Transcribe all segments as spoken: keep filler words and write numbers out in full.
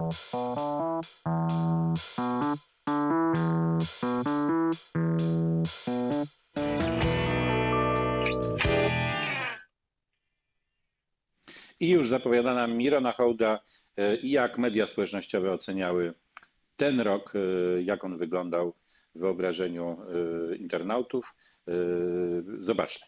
I już zapowiadana Mirona Hołda, jak media społecznościowe oceniały ten rok, jak on wyglądał w wyobrażeniu internautów. Zobaczmy.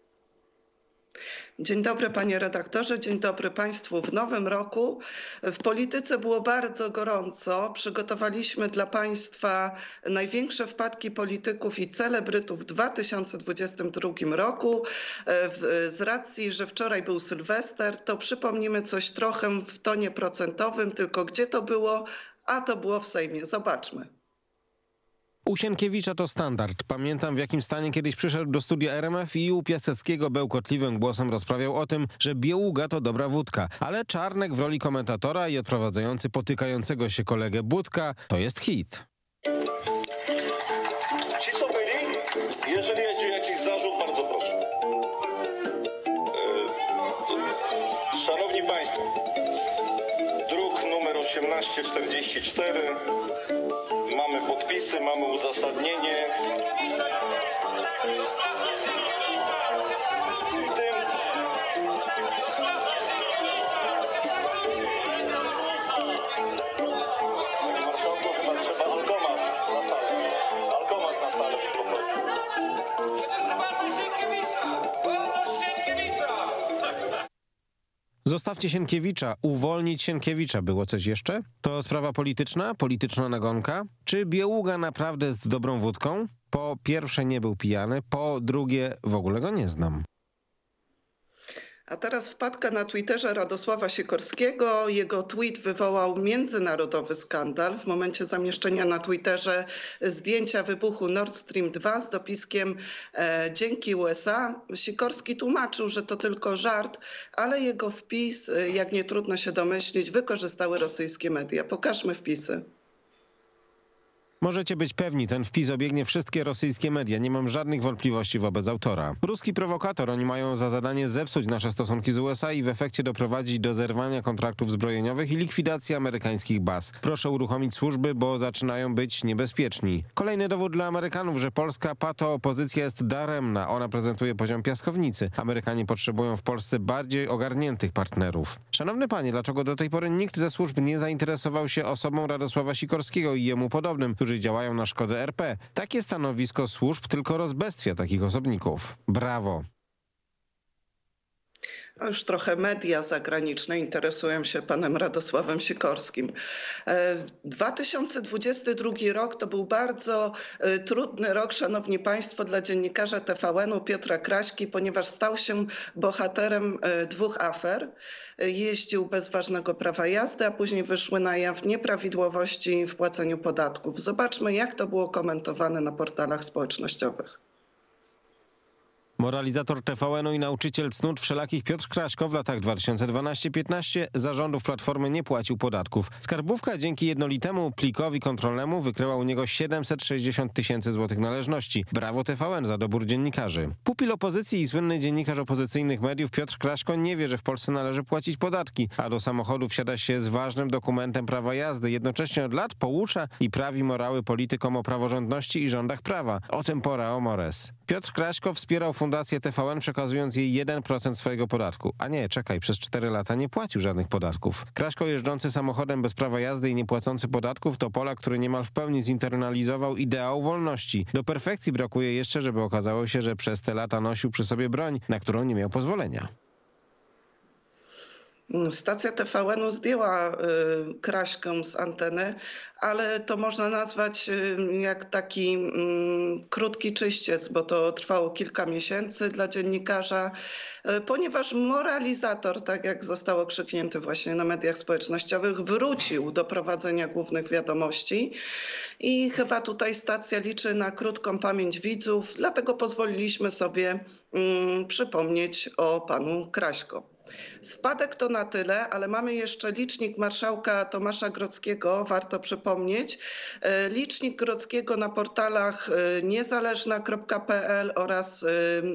Dzień dobry panie redaktorze, dzień dobry państwu. W nowym roku w polityce było bardzo gorąco. Przygotowaliśmy dla państwa największe wpadki polityków i celebrytów w dwa tysiące dwudziestym drugim roku. Z racji, że wczoraj był Sylwester, to przypomnimy coś trochę w tonie procentowym, tylko gdzie to było, a to było w Sejmie. Zobaczmy. U Sienkiewicza to standard. Pamiętam, w jakim stanie kiedyś przyszedł do studia R M F i u Piaseckiego bełkotliwym głosem rozprawiał o tym, że Bieługa to dobra wódka, ale Czarnek w roli komentatora i odprowadzający potykającego się kolegę Budka to jest hit. Ci, co byli, jeżeli jest jakiś zarzut, bardzo proszę. Yy, szanowni Państwo, druk numer osiemnaście czterdzieści cztery. Mamy podpisy, mamy uzasadnienie. W tym Panie marszałku, chyba trzeba alkomat na salę. Alkomat na salę Zostawcie Sienkiewicza, uwolnić Sienkiewicza. Było coś jeszcze? To sprawa polityczna? Polityczna nagonka? Czy Bieługa naprawdę jest dobrą wódką? Po pierwsze nie był pijany, po drugie w ogóle go nie znam. A teraz wpadka na Twitterze Radosława Sikorskiego. Jego tweet wywołał międzynarodowy skandal. W momencie zamieszczenia na Twitterze zdjęcia wybuchu Nord Stream dwa z dopiskiem e, dzięki U S A. Sikorski tłumaczył, że to tylko żart, ale jego wpis, jak nie trudno się domyślić, wykorzystały rosyjskie media. Pokażmy wpisy. Możecie być pewni, ten wpis obiegnie wszystkie rosyjskie media. Nie mam żadnych wątpliwości wobec autora. Ruski prowokator, oni mają za zadanie zepsuć nasze stosunki z U S A i w efekcie doprowadzić do zerwania kontraktów zbrojeniowych i likwidacji amerykańskich baz. Proszę uruchomić służby, bo zaczynają być niebezpieczni. Kolejny dowód dla Amerykanów, że polska pato-opozycja jest daremna. Ona prezentuje poziom piaskownicy. Amerykanie potrzebują w Polsce bardziej ogarniętych partnerów. Szanowny panie, dlaczego do tej pory nikt ze służb nie zainteresował się osobą Radosława Sikorskiego i jemu podobnym, którzy działają na szkodę R P. Takie stanowisko służb tylko rozbestwia takich osobników. Brawo. Już trochę media zagraniczne interesują się panem Radosławem Sikorskim. dwa tysiące dwudziesty drugi rok to był bardzo trudny rok, szanowni państwo, dla dziennikarza T V N-u Piotra Kraśki, ponieważ stał się bohaterem dwóch afer. Jeździł bez ważnego prawa jazdy, a później wyszły na jaw nieprawidłowości w płaceniu podatków. Zobaczmy, jak to było komentowane na portalach społecznościowych. Moralizator T V N-u i nauczyciel cnót wszelakich Piotr Kraśko w latach dwa tysiące dwunastym do piętnastego za rządów Platformy nie płacił podatków. Skarbówka dzięki jednolitemu plikowi kontrolnemu wykryła u niego siedemset sześćdziesiąt tysięcy złotych należności. Brawo T V N za dobór dziennikarzy. Pupil opozycji i słynny dziennikarz opozycyjnych mediów Piotr Kraśko nie wie, że w Polsce należy płacić podatki, a do samochodu wsiada się z ważnym dokumentem prawa jazdy. Jednocześnie od lat poucza i prawi morały politykom o praworządności i rządach prawa. O tempora o mores. Piotr Kraśko wspierał Fundację T V N, przekazując jej jeden procent swojego podatku. A nie, czekaj, przez cztery lata nie płacił żadnych podatków. Kraśko jeżdżący samochodem bez prawa jazdy i nie płacący podatków to Polak, który niemal w pełni zinternalizował ideał wolności. Do perfekcji brakuje jeszcze, żeby okazało się, że przez te lata nosił przy sobie broń, na którą nie miał pozwolenia. Stacja T V N-u zdjęła y, Kraśkę z anteny, ale to można nazwać y, jak taki y, krótki czyściec, bo to trwało kilka miesięcy dla dziennikarza, y, ponieważ moralizator, tak jak zostało krzyknięty właśnie na mediach społecznościowych, wrócił do prowadzenia głównych wiadomości i chyba tutaj stacja liczy na krótką pamięć widzów, dlatego pozwoliliśmy sobie y, przypomnieć o panu Kraśko. Spadek to na tyle, ale mamy jeszcze licznik marszałka Tomasza Grodzkiego, warto przypomnieć. Licznik Grodzkiego na portalach niezależna kropka p l oraz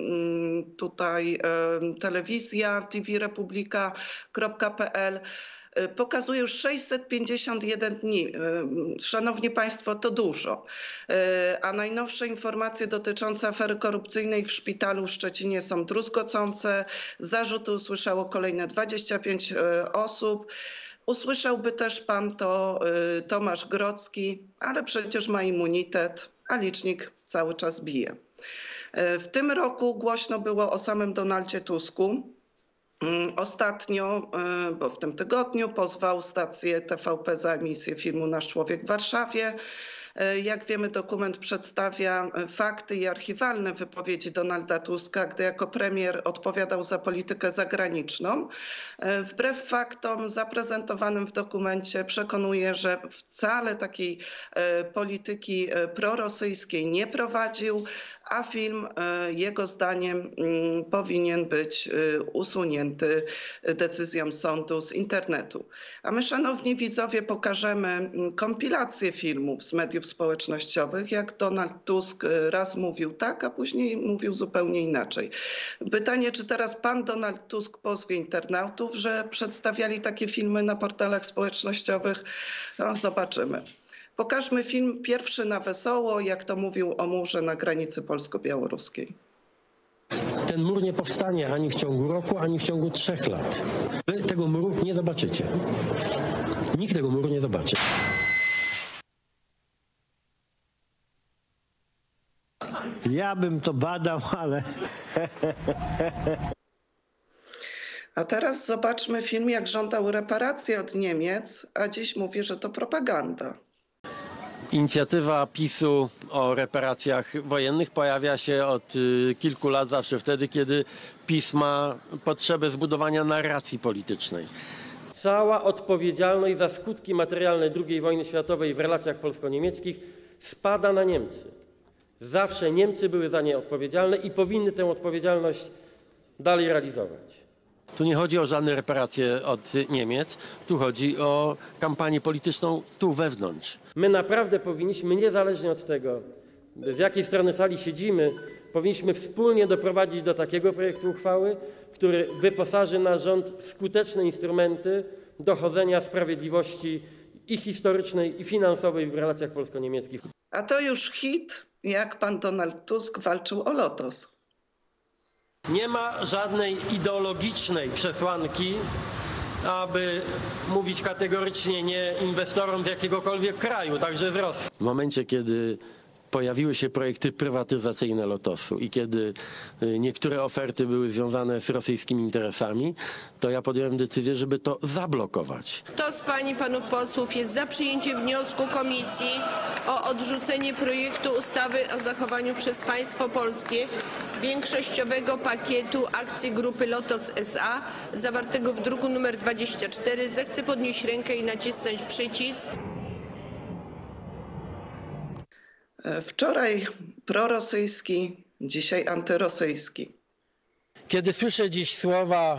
tutaj telewizja t v republika kropka p l. pokazuje już sześćset pięćdziesiąt jeden dni. Szanowni Państwo, to dużo. A najnowsze informacje dotyczące afery korupcyjnej w szpitalu w Szczecinie są druzgocące. Zarzuty usłyszało kolejne dwadzieścia pięć osób. Usłyszałby też pan to Tomasz Grodzki, ale przecież ma immunitet, a licznik cały czas bije. W tym roku głośno było o samym Donaldzie Tusku. Ostatnio, bo w tym tygodniu, pozwał stację T V P za emisję filmu Nasz Człowiek w Warszawie. Jak wiemy, dokument przedstawia fakty i archiwalne wypowiedzi Donalda Tuska, gdy jako premier odpowiadał za politykę zagraniczną. Wbrew faktom zaprezentowanym w dokumencie przekonuje, że wcale takiej polityki prorosyjskiej nie prowadził, a film jego zdaniem powinien być usunięty decyzją sądu z internetu. A my, szanowni widzowie, pokażemy kompilację filmów z mediów społecznościowych, jak Donald Tusk raz mówił tak, a później mówił zupełnie inaczej. Pytanie, czy teraz pan Donald Tusk pozwie internautów, że przedstawiali takie filmy na portalach społecznościowych? No, zobaczymy. Pokażmy film Pierwszy na wesoło, jak to mówił o murze na granicy polsko-białoruskiej. Ten mur nie powstanie ani w ciągu roku, ani w ciągu trzech lat. Wy tego muru nie zobaczycie. Nikt tego muru nie zobaczy. Ja bym to badał, ale... A teraz zobaczmy film, jak żądał reparacji od Niemiec, a dziś mówi, że to propaganda. Inicjatywa PiSu o reparacjach wojennych pojawia się od kilku lat, zawsze wtedy, kiedy PiS ma potrzebę zbudowania narracji politycznej. Cała odpowiedzialność za skutki materialne drugiej wojny światowej w relacjach polsko-niemieckich spada na Niemcy. Zawsze Niemcy były za nie odpowiedzialne i powinny tę odpowiedzialność dalej realizować. Tu nie chodzi o żadne reparacje od Niemiec, tu chodzi o kampanię polityczną tu wewnątrz. My naprawdę powinniśmy, niezależnie od tego, z jakiej strony sali siedzimy, powinniśmy wspólnie doprowadzić do takiego projektu uchwały, który wyposaży nasz rząd w skuteczne instrumenty dochodzenia sprawiedliwości i historycznej, i finansowej w relacjach polsko-niemieckich. A to już hit, jak pan Donald Tusk walczył o Lotos. Nie ma żadnej ideologicznej przesłanki, aby mówić kategorycznie nie inwestorom z jakiegokolwiek kraju, także z Rosji. W momencie, kiedy pojawiły się projekty prywatyzacyjne Lotosu i kiedy niektóre oferty były związane z rosyjskimi interesami, to ja podjąłem decyzję, żeby to zablokować. Kto z pań i panów posłów jest za przyjęciem wniosku komisji o odrzucenie projektu ustawy o zachowaniu przez państwo polskie większościowego pakietu akcji grupy Lotos S A zawartego w druku nr dwadzieścia cztery, zechce podnieść rękę i nacisnąć przycisk. Wczoraj prorosyjski, dzisiaj antyrosyjski. Kiedy słyszę dziś słowa,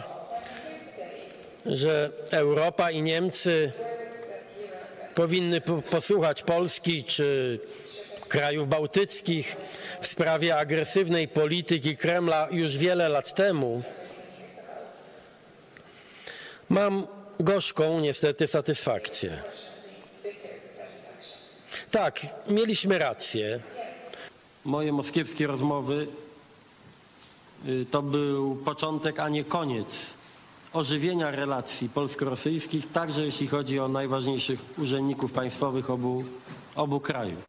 że Europa i Niemcy powinny posłuchać Polski czy krajów bałtyckich w sprawie agresywnej polityki Kremla już wiele lat temu, mam gorzką niestety satysfakcję. Tak, mieliśmy rację. Moje moskiewskie rozmowy to był początek, a nie koniec ożywienia relacji polsko-rosyjskich, także jeśli chodzi o najważniejszych urzędników państwowych obu, obu krajów.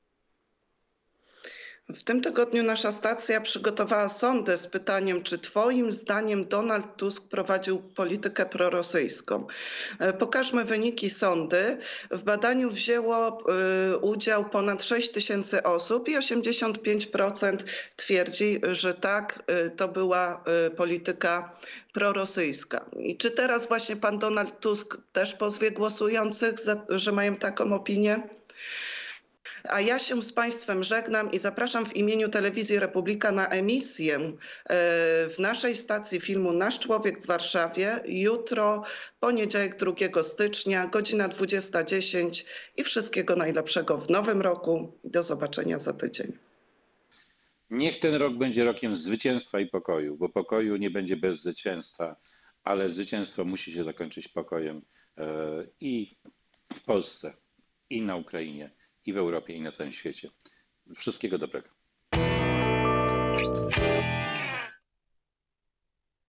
W tym tygodniu nasza stacja przygotowała sondę z pytaniem, czy twoim zdaniem Donald Tusk prowadził politykę prorosyjską. Pokażmy wyniki sondy. W badaniu wzięło udział ponad sześć tysięcy osób i osiemdziesiąt pięć procent twierdzi, że tak, to była polityka prorosyjska. I czy teraz właśnie pan Donald Tusk też pozwie głosujących, że mają taką opinię? A ja się z państwem żegnam i zapraszam w imieniu Telewizji Republika na emisję w naszej stacji filmu Nasz Człowiek w Warszawie jutro, poniedziałek drugiego stycznia, godzina dwudziesta dziesięć i wszystkiego najlepszego w nowym roku. Do zobaczenia za tydzień. Niech ten rok będzie rokiem zwycięstwa i pokoju, bo pokoju nie będzie bez zwycięstwa, ale zwycięstwo musi się zakończyć pokojem. i w Polsce, i na Ukrainie, i w Europie, i na całym świecie. Wszystkiego dobrego.